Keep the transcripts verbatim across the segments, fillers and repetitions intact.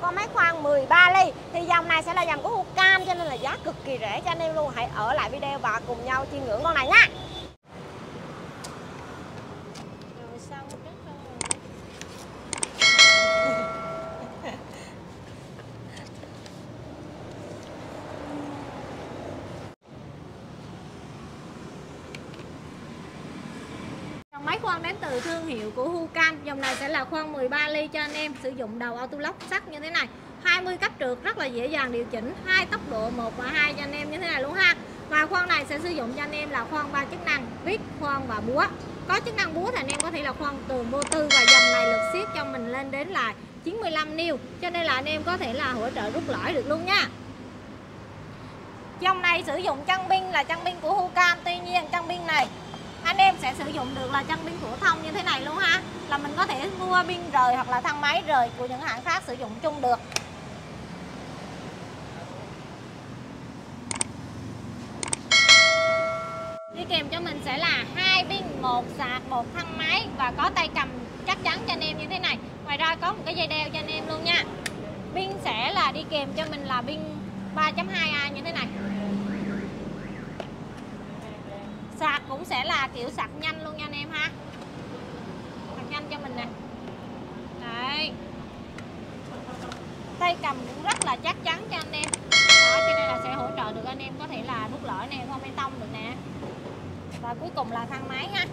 con máy khoan mười ba ly. Thì dòng này sẽ là dòng của Hucam cho nên là giá cực kỳ rẻ cho anh em luôn. Hãy ở lại video và cùng nhau chiêm ngưỡng con này nha. Rồi sao máy khoan đến từ thương hiệu của Hucam. Dòng này sẽ là khoan mười ba ly cho anh em, sử dụng đầu auto lock sắt như thế này, hai mươi cấp trượt rất là dễ dàng điều chỉnh, hai tốc độ một và hai cho anh em như thế này luôn ha. Và khoan này sẽ sử dụng cho anh em là khoan ba chức năng, vít, khoan và búa. Có chức năng búa thì anh em có thể là khoan tường vô tư, và dòng này lực siết cho mình lên đến là chín mươi lăm niu, cho nên là anh em có thể là hỗ trợ rút lõi được luôn nha. Dòng này sử dụng chân pin là chân pin của Hucam, tuy nhiên chân pin này anh em sẽ sử dụng được là chân pin phổ thông như thế này luôn ha, là mình có thể mua pin rời hoặc là thang máy rời của những hãng khác sử dụng chung được. Đi kèm cho mình sẽ là hai pin, một sạc, một thang máy và có tay cầm chắc chắn cho anh em như thế này. Ngoài ra có một cái dây đeo cho anh em luôn nha. Pin sẽ là đi kèm cho mình là pin ba chấm hai A như thế này. Sạc cũng sẽ là kiểu sạc nhanh luôn nha anh em ha. Sạc nhanh cho mình nè. Đấy. Tay cầm cũng rất là chắc chắn cho anh em. Đó, cho nên là sẽ hỗ trợ được anh em có thể là rút lõi này, không bê tông được nè. Và cuối cùng là thang máy ha.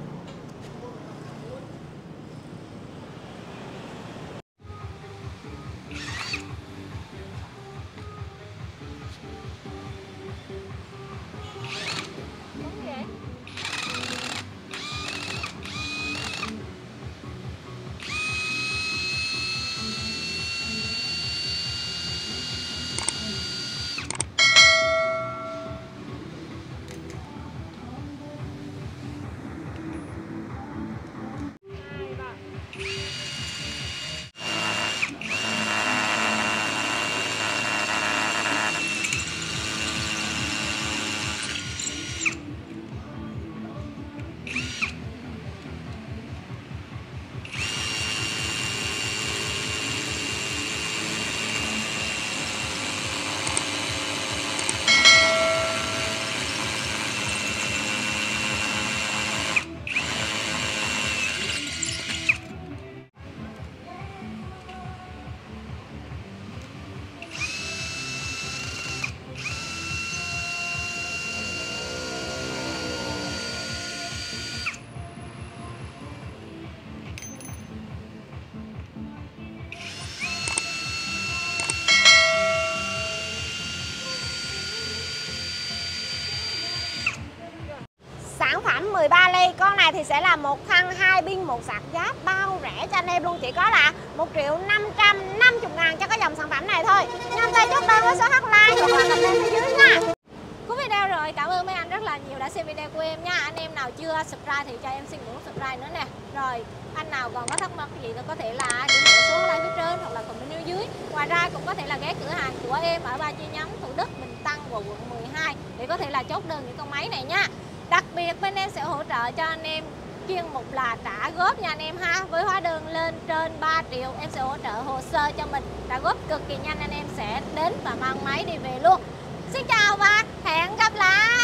mười ba ly, con này thì sẽ là một thân hai pin một sạc, giá bao rẻ cho anh em luôn, chỉ có là một triệu năm trăm năm mươi ngàn cho cái dòng sản phẩm này thôi. Nhanh tay chốt đơn với số hotline hoặc là comment phía dưới nha. Cuối video rồi, cảm ơn mấy anh rất là nhiều đã xem video của em nha. Anh em nào chưa subscribe thì cho em xin ngưỡng subscribe nữa nè. Rồi anh nào còn có thắc mắc gì thì có thể là điểm số số like phía trên hoặc là comment phía dưới. Ngoài ra cũng có thể là ghé cửa hàng của em ở ba chi nhánh Thủ Đức, Bình Tân và quận mười hai để có thể là chốt đơn những con máy này nha. Đặc biệt bên em sẽ hỗ trợ cho anh em chuyên mục là trả góp nha anh em ha. Với hóa đơn lên trên ba triệu em sẽ hỗ trợ hồ sơ cho mình, trả góp cực kỳ nhanh, anh em sẽ đến và mang máy đi về luôn. Xin chào và hẹn gặp lại.